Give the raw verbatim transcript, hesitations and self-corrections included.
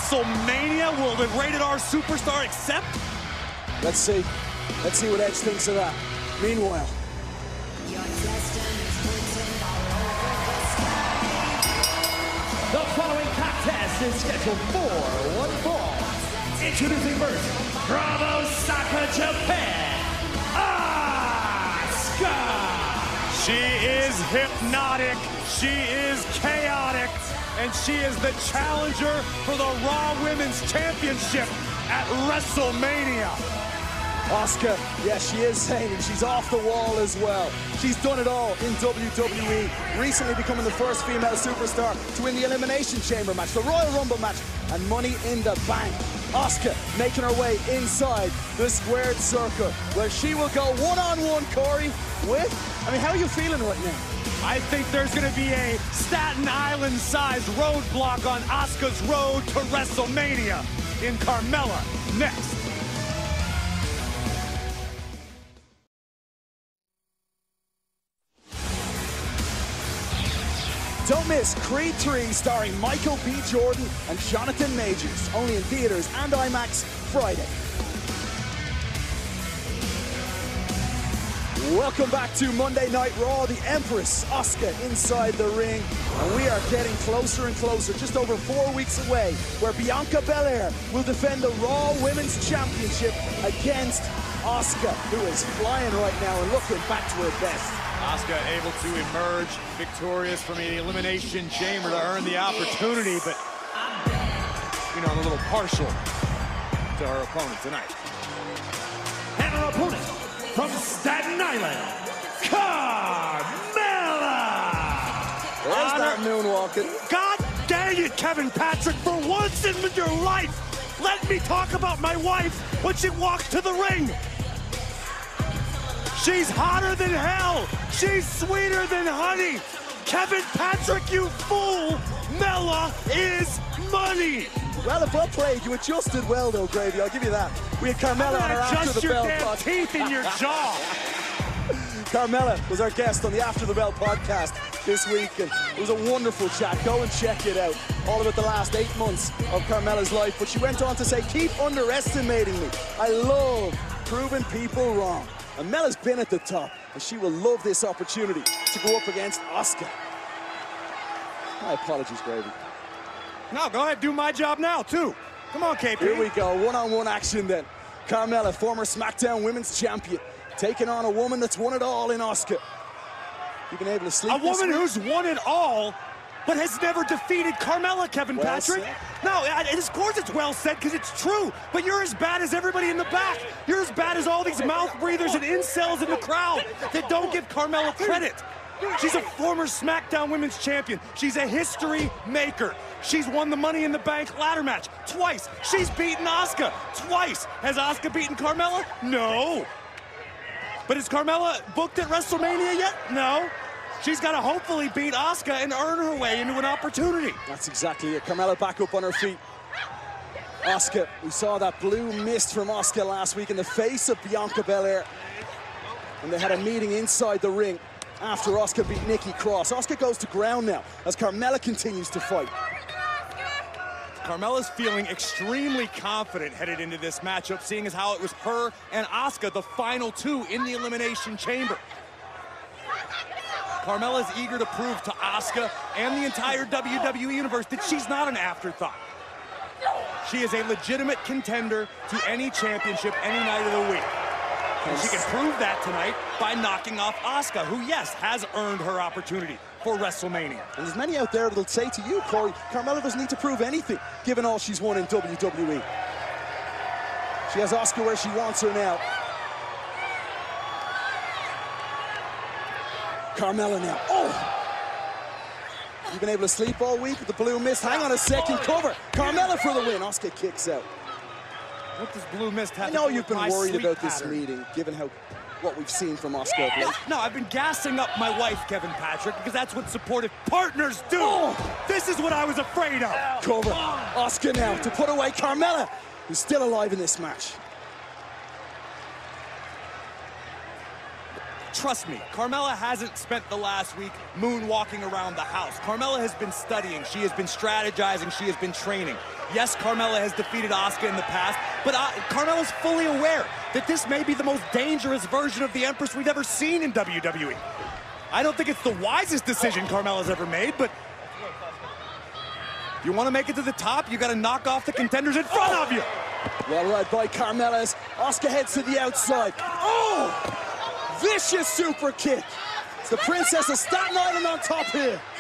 WrestleMania? Will the Rated R Superstar accept? Let's see. Let's see what Edge thinks of that. Meanwhile, the following contest is scheduled for one fall. Introducing first, from Osaka, Japan, Asuka! She is hypnotic, she is chaotic, and she is the challenger for the Raw Women's Championship at WrestleMania. Asuka, yes, she is Zane, and she's off the wall as well. She's done it all in W W E, recently becoming the first female superstar to win the Elimination Chamber match, the Royal Rumble match, and Money in the Bank. Asuka making her way inside the squared circle, where she will go one-on-one, Corey, with, I mean, how are you feeling right now? I think there's going to be a Staten Island-sized roadblock on Asuka's road to WrestleMania in Carmella next. Don't miss Creed three starring Michael B. Jordan and Jonathan Majors, only in theaters and IMAX Friday. Welcome back to Monday Night Raw. The Empress, Asuka, inside the ring. And we are getting closer and closer, just over four weeks away, where Bianca Belair will defend the Raw Women's Championship against Asuka, who is flying right now and looking back to her best. Asuka able to emerge victorious from the Elimination Chamber to earn the opportunity, but, you know, I'm a little partial to her opponent tonight. And her opponent from Staten Island, Carmella! There's that moonwalking. God dang it, Kevin Patrick, for once in your life, let me talk about my wife when she walks to the ring. She's hotter than hell. She's sweeter than honey. Kevin Patrick, you fool. Mella is money. Well, if well played, you adjusted well, though, Gravy. I'll give you that. We had Carmella on our After the Bell podcast. Adjust your damn teeth in your jaw. Carmella was our guest on the After the Bell podcast this week, and it was a wonderful chat. Go and check it out. All about the last eight months of Carmella's life. But she went on to say, keep underestimating me. I love proving people wrong. And Mella's been at the top, and she will love this opportunity to go up against Asuka. My apologies, Gravy. No, go ahead, do my job now, too. Come on, K P. Here we go, one-on-one action then. Carmella, former SmackDown Women's Champion, taking on a woman that's won it all in Asuka. You been able to sleep A woman week? who's won it all, but has never defeated Carmella, Kevin well Patrick. Said. No, it, of course it's well said, because it's true. But you're as bad as everybody in the back. You're as bad as all these mouth breathers and incels in the crowd that don't give Carmella credit. She's a former SmackDown Women's Champion. She's a history maker. She's won the Money in the Bank ladder match twice. She's beaten Asuka twice. Has Asuka beaten Carmella? No. But is Carmella booked at WrestleMania yet? No. She's got to hopefully beat Asuka and earn her way into an opportunity. That's exactly it. Carmella back up on her feet. Asuka, we saw that blue mist from Asuka last week in the face of Bianca Belair. And they had a meeting inside the ring after Asuka beat Nikki Cross. Asuka goes to ground now as Carmella continues to fight. Carmella's feeling extremely confident headed into this matchup, seeing as how it was her and Asuka, the final two in the Elimination Chamber. Carmella's eager to prove to Asuka and the entire W W E universe that she's not an afterthought. She is a legitimate contender to any championship any night of the week. And she can prove that tonight by knocking off Asuka, who, yes, has earned her opportunity for WrestleMania. And there's many out there that'll say to you, Corey, Carmella doesn't need to prove anything, given all she's won in W W E. She has Asuka where she wants her now. Carmella now. Oh! You've been able to sleep all week with the blue mist. Hang on a second, cover. Carmella for the win. Asuka kicks out. What does Blue Mist have I know to do you've with been my worried sleep about pattern? this meeting, given how what we've seen from Asuka of late. No, I've been gassing up my wife, Kevin Patrick, because that's what supportive partners do. Oh. This is what I was afraid of. Cover. Asuka now to put away Carmella, who's still alive in this match. trust me, Carmella hasn't spent the last week moonwalking around the house. Carmella has been studying, she has been strategizing, she has been training. Yes, Carmella has defeated Asuka in the past, but uh, Carmella's fully aware that this may be the most dangerous version of the Empress we've ever seen in W W E. I don't think it's the wisest decision Carmella's ever made, but if you want to make it to the top, you got to knock off the contenders in front of you. Well right by Carmella. Asuka heads to the outside. Oh! Vicious super kick. It's the Princess of Staten Island on top here.